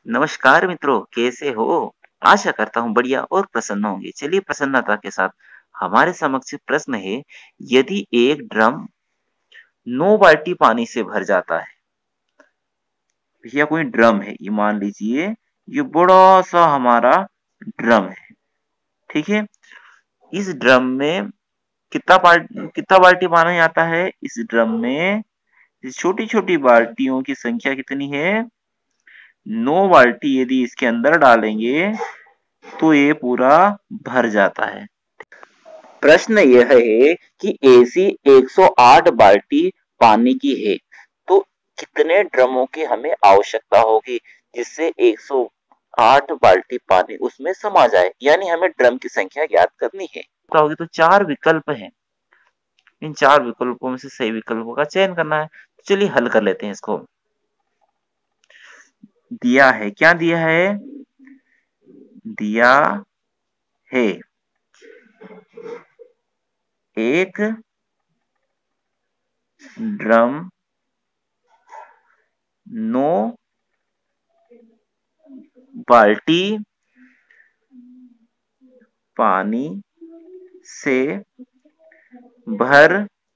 नमस्कार मित्रों, कैसे हो? आशा करता हूँ बढ़िया और प्रसन्न होंगे। चलिए प्रसन्नता के साथ हमारे समक्ष प्रश्न है, यदि एक ड्रम 9 बाल्टी पानी से भर जाता है, भैया कोई ड्रम है, ये मान लीजिए ये बड़ा सा हमारा ड्रम है, ठीक है? इस ड्रम में कितना बाल्टी पानी आता है? इस ड्रम में छोटी छोटी बाल्टियों की संख्या कितनी है? 9 बाल्टी यदि इसके अंदर डालेंगे तो ये पूरा भर जाता है। प्रश्न यह है कि ऐसी 108 बाल्टी पानी की है, तो कितने ड्रमों की हमें आवश्यकता होगी जिससे 108 बाल्टी पानी उसमें समा जाए, यानी हमें ड्रम की संख्या ज्ञात करनी है। होगी तो 4 विकल्प हैं, इन 4 विकल्पों में से सही विकल्पों का चयन करना है। तो चलिए हल कर लेते हैं इसको। दिया है, क्या दिया है? दिया है एक ड्रम 9 बाल्टी पानी से भर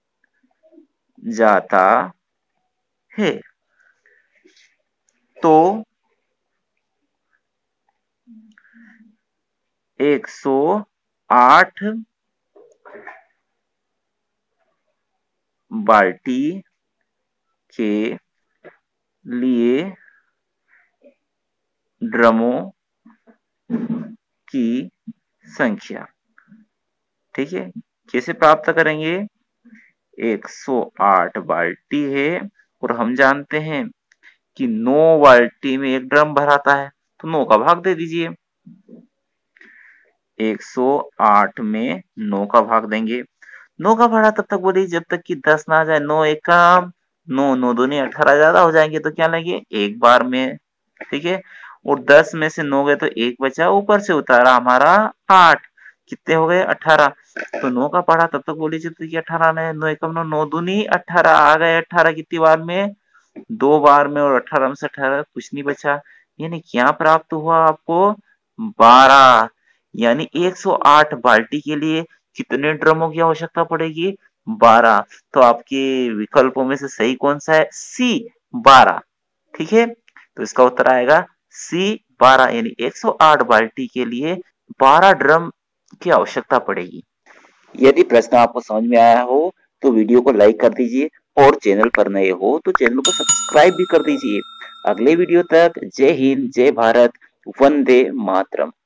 जाता है, तो 108 बाल्टी के लिए ड्रमों की संख्या, ठीक है? कैसे प्राप्त करेंगे? 108 बाल्टी है और हम जानते हैं कि 9 बाल्टी में एक ड्रम भराता है, तो 9 का भाग दे दीजिए। 108 में 9 का भाग देंगे। 9 का भाड़ा तब तक बोलिए जब तक कि 10 ना आ जाए। 9 एक काम, 9 9 दूनी 18 ज्यादा हो जाएंगे, तो क्या लेंगे? एक बार में, ठीक है? और 10 में से 9 गए तो एक बचा, ऊपर से उतारा हमारा 8, कितने हो गए? 18। तो 9 का पढ़ा तब तक बोलिए जब तक कि 18 ने 9 एकम 9 9 दूनी 18 आ गए। 18 कितनी बार में? 2 बार में, और 18 में से 18 कुछ नहीं बचा, यानी क्या प्राप्त हुआ आपको? 12। यानी 108 बाल्टी के लिए कितने ड्रमों की आवश्यकता पड़ेगी? 12। तो आपके विकल्पों में से सही कौन सा है? सी, 12, ठीक है? तो इसका उत्तर आएगा सी, 12, यानी 108 बाल्टी के लिए 12 ड्रम की आवश्यकता पड़ेगी। यदि प्रश्न आपको समझ में आया हो तो वीडियो को लाइक कर दीजिए, और चैनल पर नए हो तो चैनल को सब्सक्राइब भी कर दीजिए। अगले वीडियो तक जय हिंद, जय भारत, वंदे मातरम।